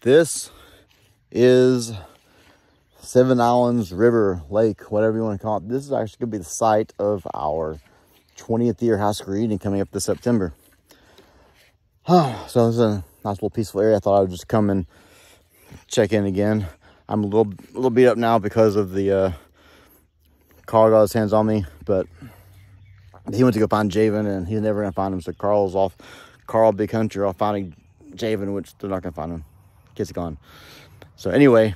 This is Seven Islands River Lake, whatever you want to call it. This is actually going to be the site of our 20th year high school reunion coming up this September. So this is a nice little peaceful area. I thought I would just come and check in again. I'm a little beat up now because of the Carl got his hands on me, but he went to go find Javen and he's never gonna find him. So Carl's off. Carl Big Hunter off finding Javen, which they're not gonna find him. Kid's gone. So anyway,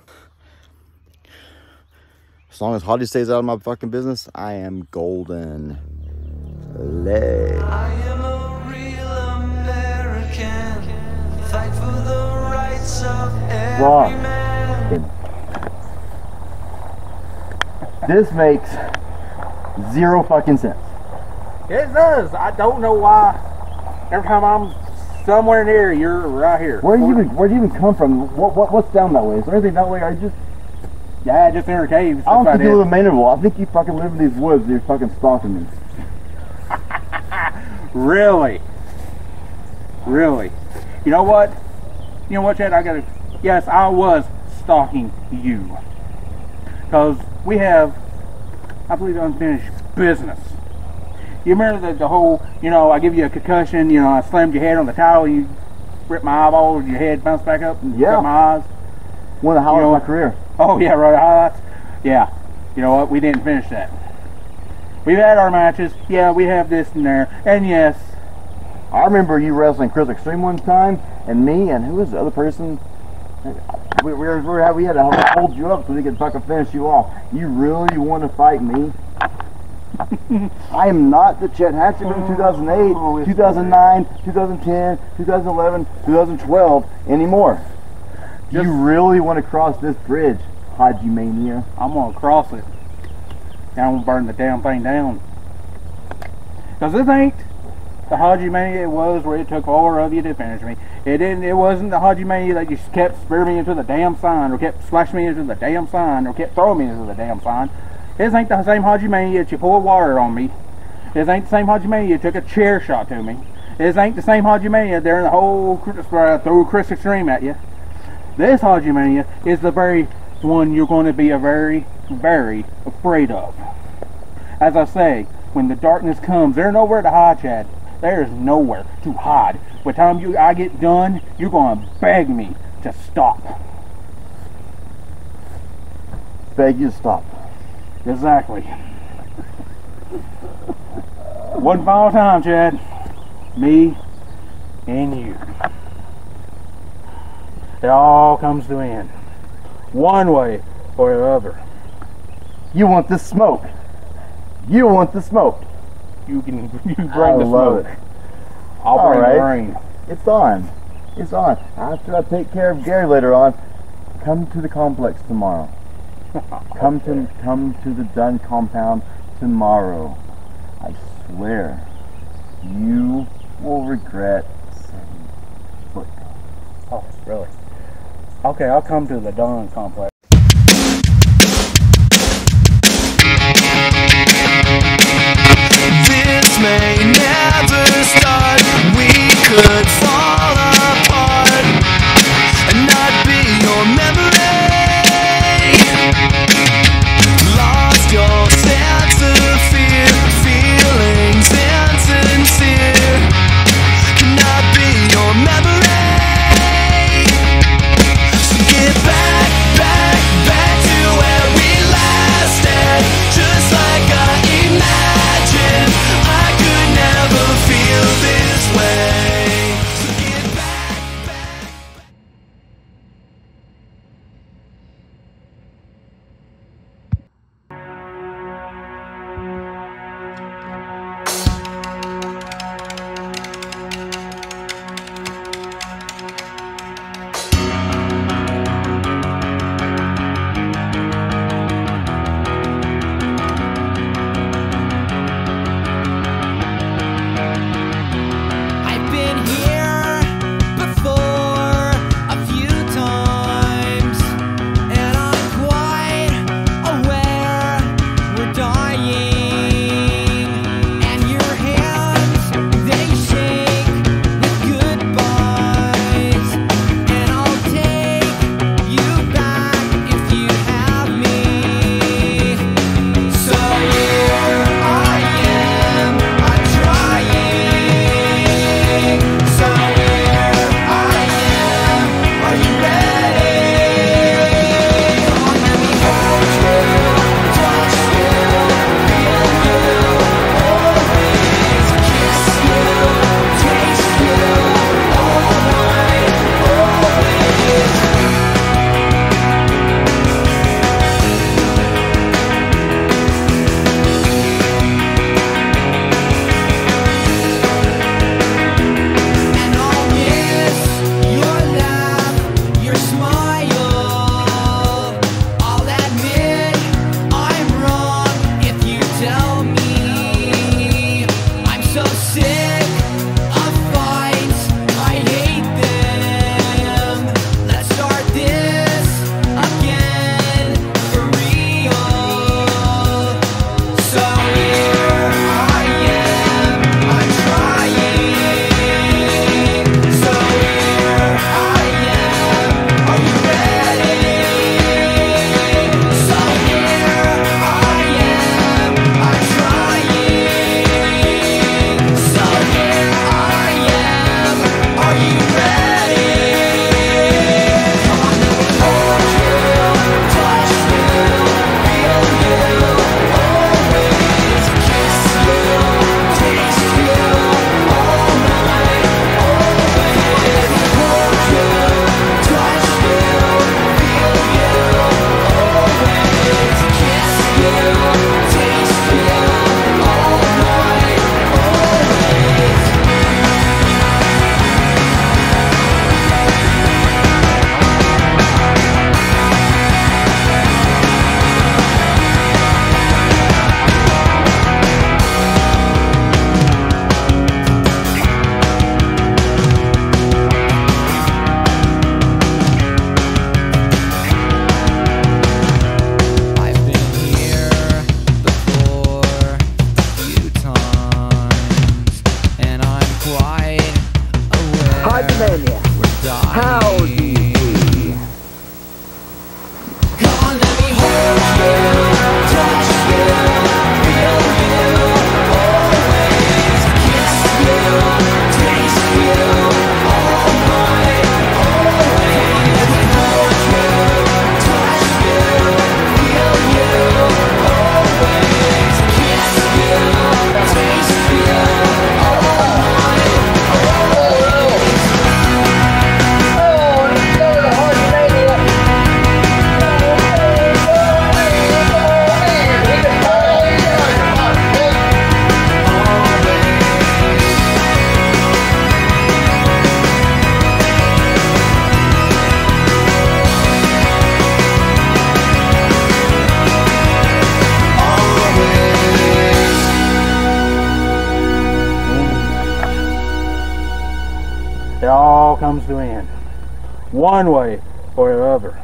as long as Hottie stays out of my fucking business, I am golden. Lay. I am a real American. Fight for the rights of every man. This makes zero fucking sense. It does. I don't know why. Every time I'm somewhere near, you're right here. Where do you even come from? What's down that way? Is there anything that way? Are you just? Yeah, just in our caves. I don't think you live in Maynardville. I think you fucking live in these woods. And you're fucking stalking me. Really? Really? You know what? You know what, Chad? Yes, I was stalking you. Because we have, I believe, unfinished business. You remember the whole, I give you a concussion, I slammed your head on the towel, you ripped my eyeball, your head bounced back up and cut my eyes. One of the highlights of my career. Oh yeah, right, highlights. Yeah. You know what? We didn't finish that. We've had our matches. Yeah, we have this and there. And yes. I remember you wrestling Chris Extreme one time, and me, and who was the other person? We had to hold you up so we could fucking finish you off. You really want to fight me? I am not the Chet Hatchett from 2008, 2009, 2010, 2011, 2012 anymore. You really want to cross this bridge, Haji Mania? I'm going to cross it. And I'm going to burn the damn thing down. Because this ain't the Haji Mania it was where it took 4 of you to finish me. It wasn't the Haji Mania that you kept spearing me into the damn sign, or kept slashing me into the damn sign, or kept throwing me into the damn sign. This ain't the same Haji Mania that you poured water on me. This ain't the same Haji Mania you took a chair shot to me. This ain't the same Haji Mania during the whole threw Chris Extreme at you. This Haji Mania is the very one you're going to be very, very afraid of. As I say, when the darkness comes, there's nowhere to hide, Chad. There is nowhere to hide. By the time I get done, you're going to beg me to stop. Beg you to stop. Exactly. One final time, Chad. Me and you. It all comes to an end. One way or the other. You want the smoke. You want the smoke. You bring the smoke. It. I'll bring the rain. It's on. It's on. After I take care of Gary later on, come to the complex tomorrow. Come to the Dunn compound tomorrow. I swear, you will regret setting foot down. Oh, really? Okay, I'll come to the Dunn complex. This may never start. We could fall apart and not be your memory. Lost your sense of fear, feelings insincere. Cannot be your memory. So get back. I've been here before a few times, and I'm quite aware Hardmania, we're dying. how do you feel? Come on, let me hold you, touch you, feel you, always kiss you, taste you, all night, always. Let me hold you, touch you, feel you, always kiss you, taste you, all night, always. Oh, let's go to Hardmania. It all comes to an end, one way or the other.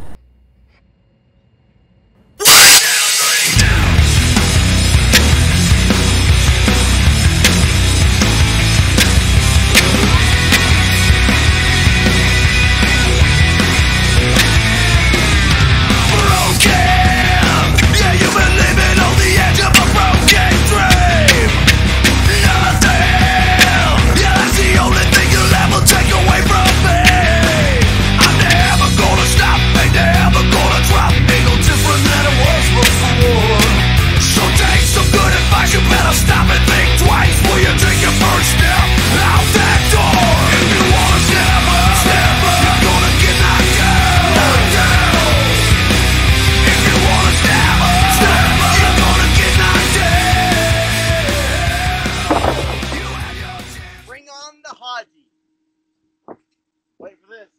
Yeah, you've been living on the edge of a broken dream. Nothing. Yeah, that's the only thing you'll ever take away from me. I'm never gonna stop, ain't never gonna drop. Ain't no different than it was before. So take some good advice, you better stop and think twice before you take your first step out that door. If you wanna step up, you're gonna get knocked down. If you wanna step up, you're gonna get knocked down. You have your chance. Bring on the Haji. Wait for this.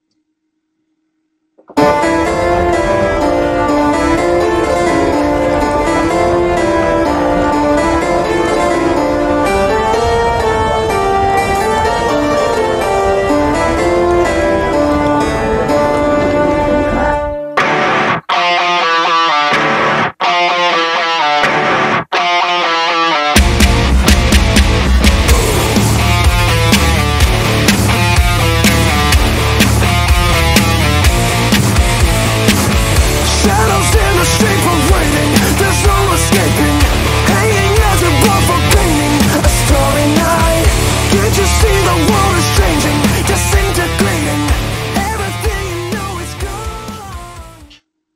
Shadows in the street for waiting, there's no escaping. Hanging as a blood for painting a starry night. Can't you see the world is changing, disintegrating? Everything you know is gone.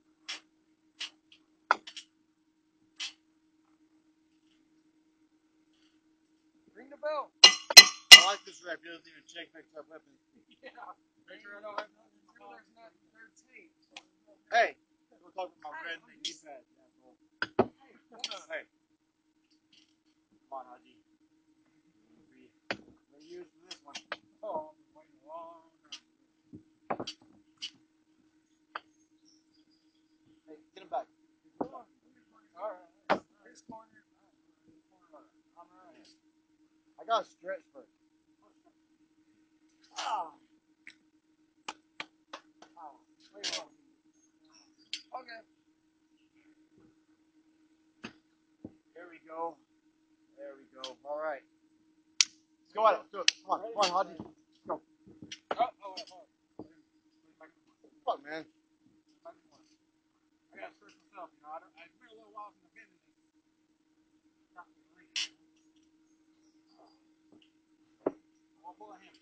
Ring the bell. I like this rap. He doesn't even check next up weapons. Yeah. Make sure I don't have nothing. There's not. There's tape. Hey, we're talking about red knee pad. Hey. Come on, Haji. We're used to this one. Oh, I've been waiting a long time. Hey, get him back. All right. This corner. I'm right. I got to stretch first. Ah. Oh. Wait a minute. Okay. There we go. There we go. All right. Let's go at it. Let's do it. Come on. Come on, Haji. Let's go. Oh, wait, hold on. Fuck, man. I gotta stretch myself, you know. It's been a little while since I've been in this. I'll pull a hammer.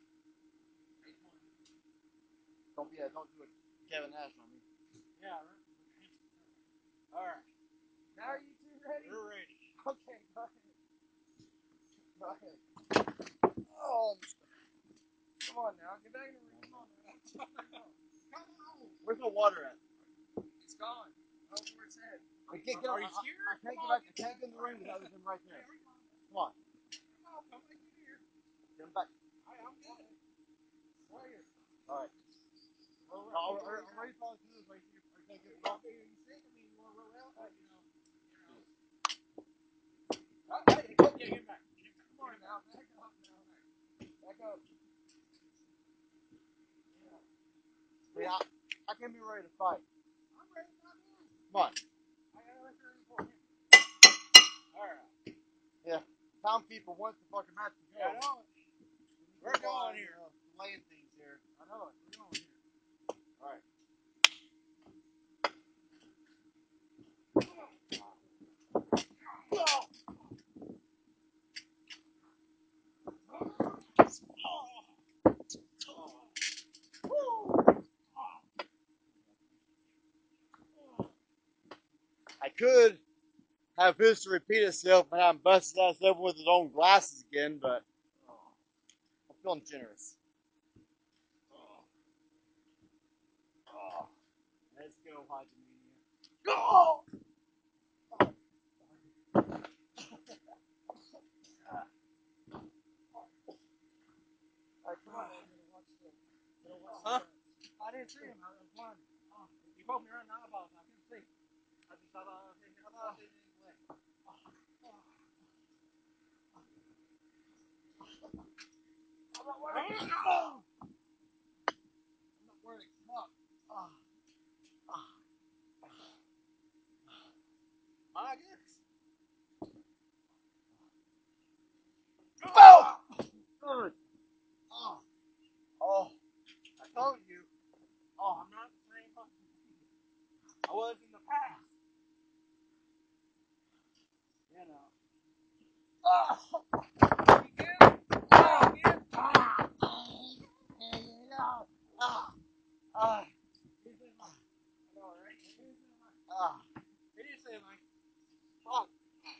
Don't do it. Kevin Nash on me. Yeah, right. Alright. Now are you two ready? We're ready. Okay, go ahead. Go ahead. Oh, Come on now, get back in the ring. Come on now. Come on. where's the water at? It's gone. Oh, where's that? I can't get Are him. you scared? I can't get back. I can't get in the ring without him right there. Come on. Come like you here. Get him back. I'm good. Right here. All right. I'm ready to follow through this right here. I can't get it off. You think I mean you want to roll out? You know. Hey, okay, get back. Come on now. Back up now. Back up. See, I can't be ready to fight. I'm ready to fight now. Come on. I got to let you for him. Alright. Yeah. Timekeeper wants the fucking match to go. Yeah, I know it. We're going here. Delaying things here. I know it. We're going here. All right. I could have history repeat itself and I'm busted ass over with his own glasses again, but I'm feeling generous. Let's go, Hajimania. Go! Huh? I didn't see him. I was blind. He poked me right in the eyeballs. I couldn't see. I just thought I was in his way. I'm not worried. Fuck. My goodness. Oh! Good. Oh. I told you. I'm not the same person I was in the past. You know. You get it? You get it? He didn't say mine. I know, right? He didn't say mine. He didn't say mine. Fuck.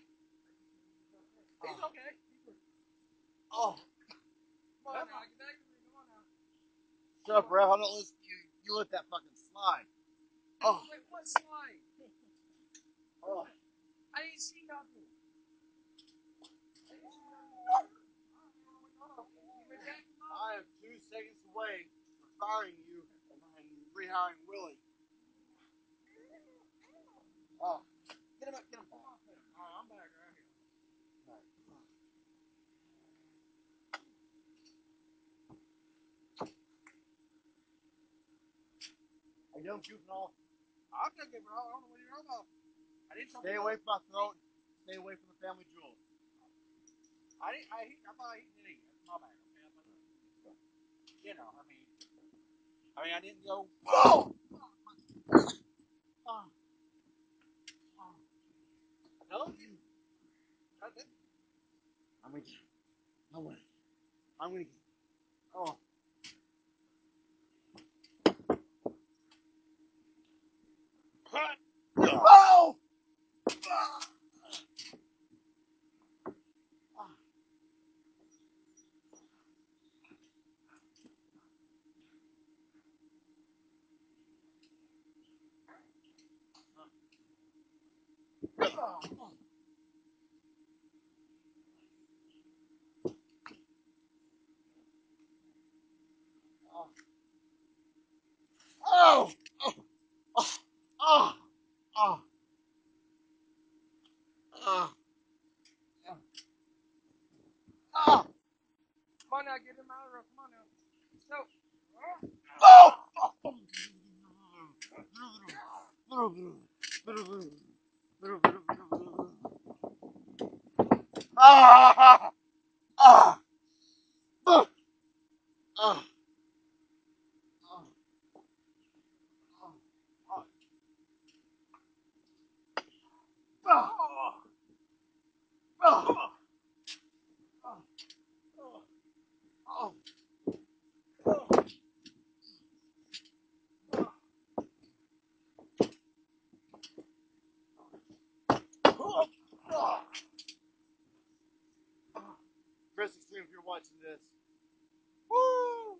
He's okay. Oh. Come on now. Get back to me. Come on now. Shut up, Ref. I'm not listening to you. You let that fucking slide. Oh. Wait, what slide? Oh. I didn't see nothing. I am 2 seconds away from firing you and rehiring Willie. Oh. Get him up, get him. Alright, I'm back right here. Are you done shooting off? I'll take it, bro. I don't know what you're talking about. I didn't tell Stay you. away from my throat. Stay away from the family jewels. I thought he didn't eat. That's my bad. Okay, you know, I mean, I didn't go. Oh! No, you. I didn't. I'm gonna get you. I'm gonna get you. Oh. Oh! Oh! Oh! Oh! Oh! Oh! Oh! Come on now, get him out of there. Come on now. No. Oh! Ah! Ah! Ah! Ah! Chris Extreme, if you're watching this. Woo!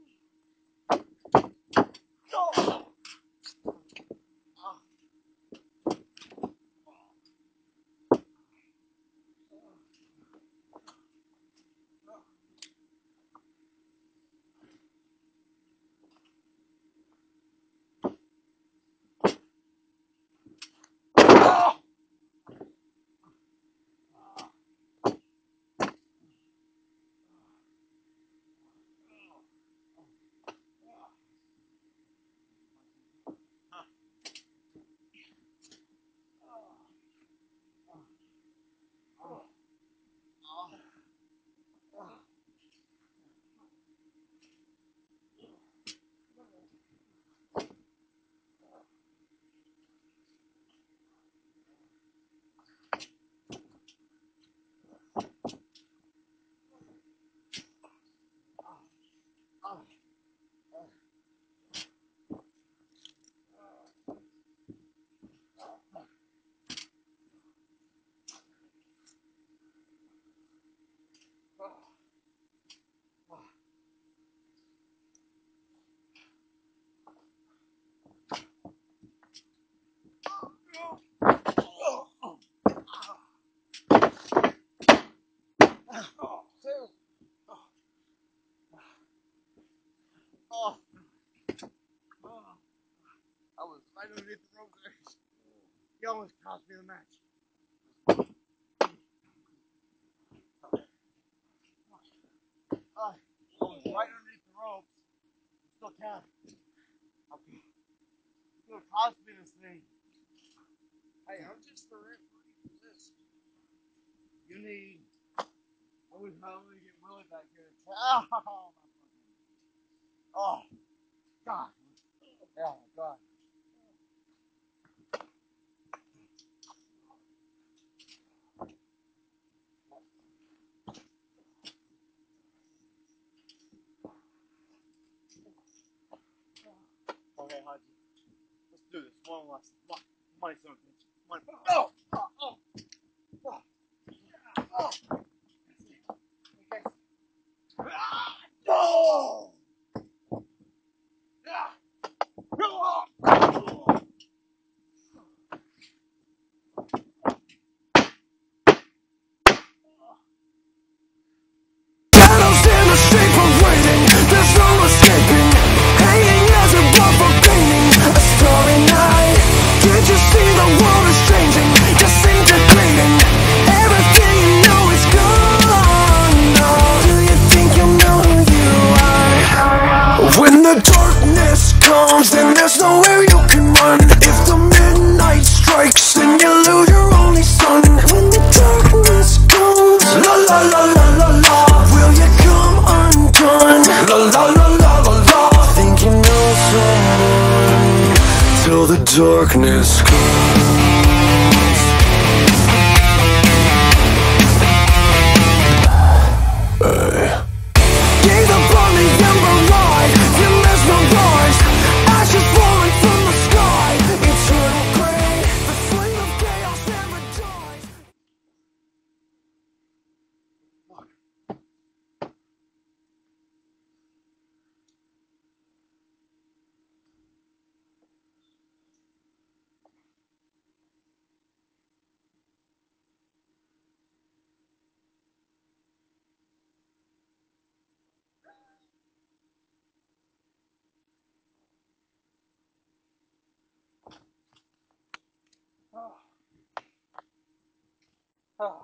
You almost cost me the match. Right underneath the ropes. Still can. Okay. It's gonna cost me this thing. Hey, I'm just the referee for this. You need. I would probably get Willie back here. Oh, God. Oh, my God. Okay, Haji. Let's do this. One last. Come on, son of a bitch. Come on. Oh! Oh! Oh! Oh! Oh! Okay. Oh! Shadows in the street for waiting. There's no escaping. Hanging as a blood for painting a starry night. Can't you see the world is changing? Disintegrating. Everything you know is gone. No. Do you think you know who you are? When the darkness comes, then there's nowhere you can run. If the midnight strikes, then you lose your only son. When the darkness comes, la la la la la la. Will you come undone? La la la la la la. Think you know someone till the darkness comes. Gaze upon the ember light, you mesmerize. Ashes falling from the sky, eternal gray. The flame of chaos never dies. Oh.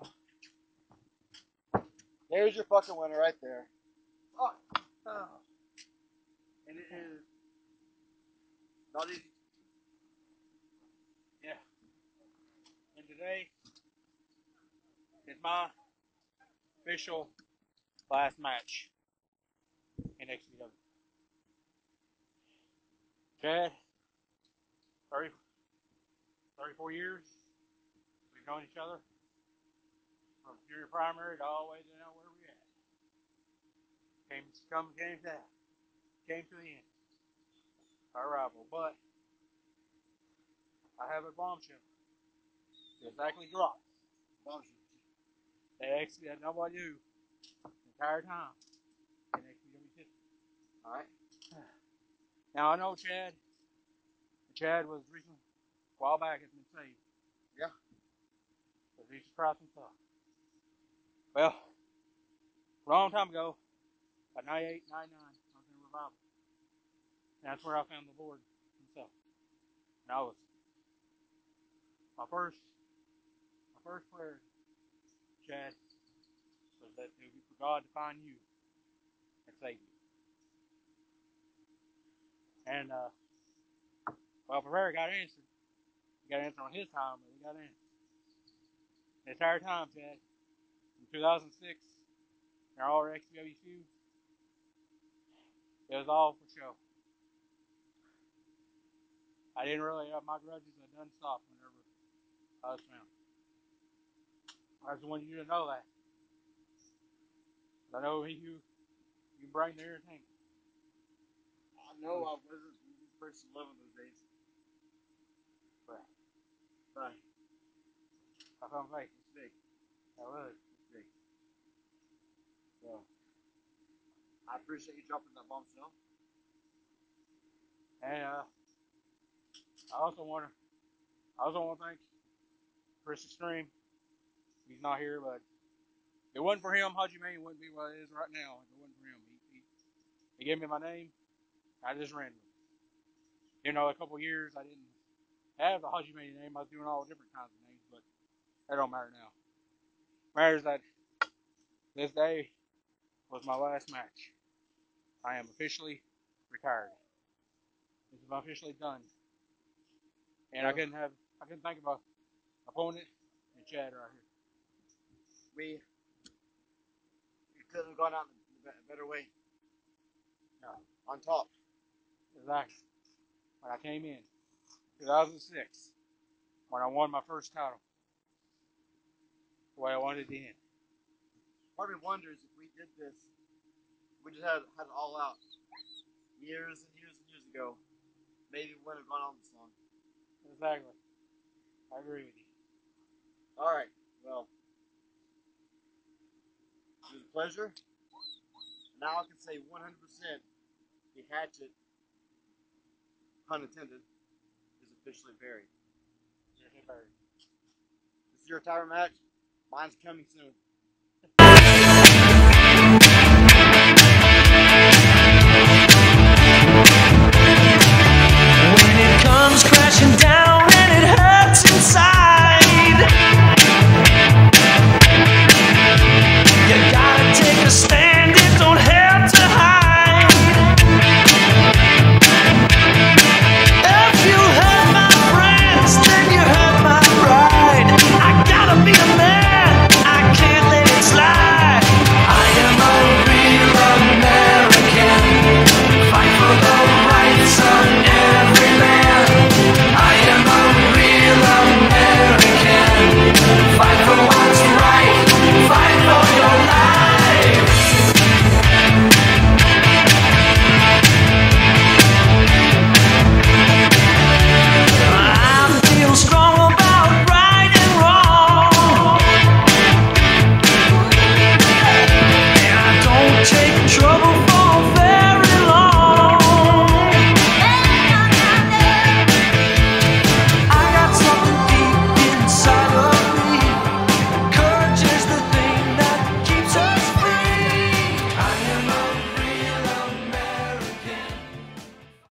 There's your fucking winner right there. Oh. Oh. And it is not easy. Yeah. And today is my official last match in XPW. Chad, 34 years. We've known each other from junior primary to all the way to now where we at. Came to the end. Our rival, but I have a bombshell. It's actually dropped. Bombshell. That nobody knew the entire time in XPW history. All right. Now I know Chad. Chad was recently, a while back, has been saved. Yeah. But Jesus Christ himself. Well, a long time ago, about 98, 99, I was in a revival. And that's where I found the Lord himself. And I was my first prayer, Chad, was that it would be for God to find you and save you. And well, prayer got answered. He got answered on his time, but he got answered. The entire time, Chad, from 2006, in our all XPW feud, it was all for show. I didn't really have my grudges. I done stopped whenever I was found. I just wanted you to know that. I know you bring the entertainment. I know I wasn't the easiest person to live in those days. But I found faith. It's big. That was. It's big. So I appreciate you dropping that bombshell. And I also want to thank Chris Extreme. He's not here, but if it wasn't for him, Haji Mania wouldn't be what it is right now. If it wasn't for him, he gave me my name. I just ran with it. You know, a couple years I didn't have the Hajime name. I was doing all different kinds of names, but that don't matter now. Matters that this day was my last match. I am officially retired. This is officially done. And I couldn't think of an opponent than Chad right here. We couldn't have gone out in a better way. No. On top. Exactly. When I came in 2006, when I won my first title, the way I wanted it to end. Part of me wonders if we did this, we just had it all out years and years and years ago, maybe we wouldn't have gone on this long. Exactly. I agree with you. Alright, well, it was a pleasure. Now I can say 100% the hatchet, pun intended, is officially buried. This is your retirement match. Mine's coming soon.